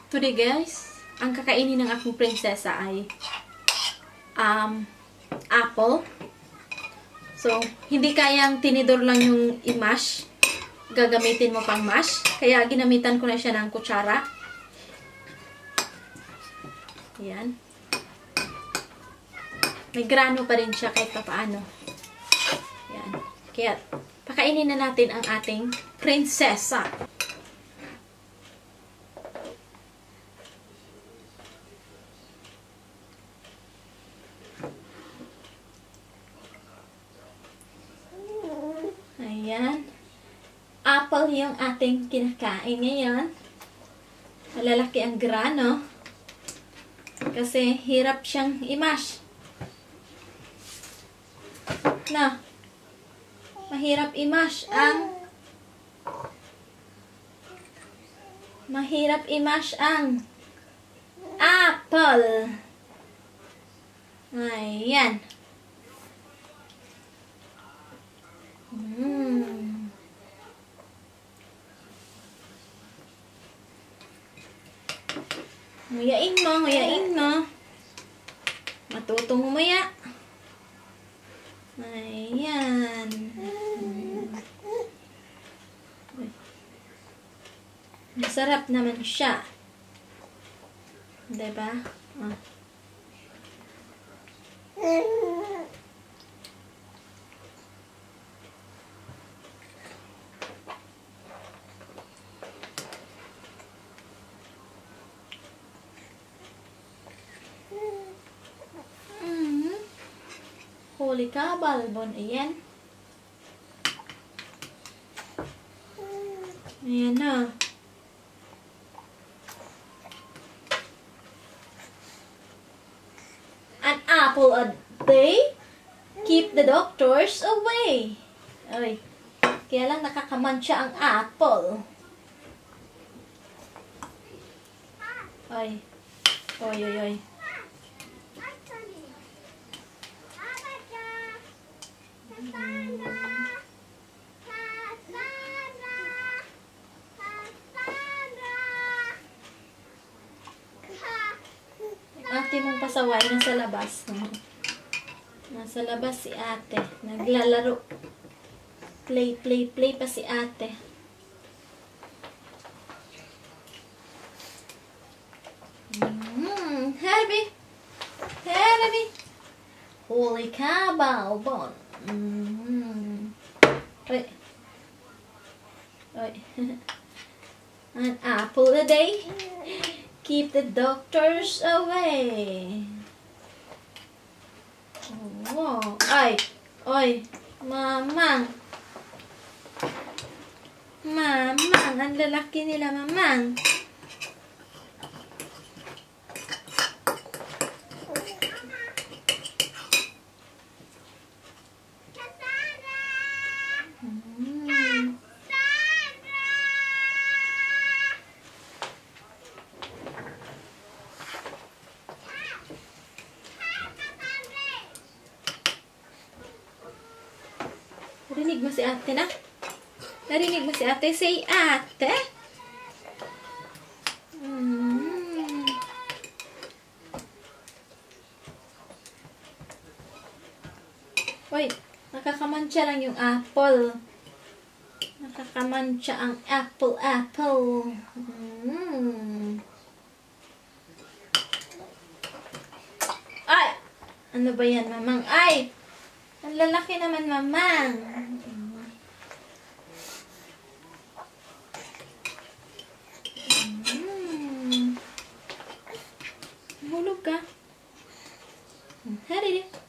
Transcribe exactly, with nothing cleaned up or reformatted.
Today guys, ang kakainin ng aking prinsesa ay um, apple. So, hindi kayang tinidor lang yung i-mash. Gagamitin mo pang mash. Kaya ginamitan ko na siya ng kutsara. Ayan. May grano pa rin siya kahit papaano. Ayan. Kaya, pakainin na natin ang ating prinsesa. Ayan. Apple yung ating kinakain ngayon. Malalaki ang grano. Kasi hirap siyang i-mash. Na. Mahirap i-mash ang Mahirap i-mash ang apple. Ayan. Mm. Nguyain mo, nguyain mo. Matutong umuya. Ayan. Mm. Masarap naman siya. Diba? Ah. Huli ka, balbon. Ayan. Ayan na. An apple a day? Keep the doctors away. Ay. Kaya lang nakakamansya ang apple. Ay. Oy, oy, oy. Ate mong pasaway nasa labas. Nasa labas si ate. Naglalaro. Play, play, play pa si ate. Mm, heavy. Heavy. Holy cow, balbon. Mm. Oy. Oy. An apple a day. Keep the doctors away. Oh, ay. Oy. Mamang. Mamang. Ang lalaki nila, mamang. Narinig mo si ate na? Narinig mo si ate? Say ate. Mm. Uy, nakakamansya lang yung apple. Nakakamansya ang apple, apple. Mm. Ay! Ano ba yan, mamang? Ay! Ang lalaki naman, mamang. Mm. Hulog ka. Hari.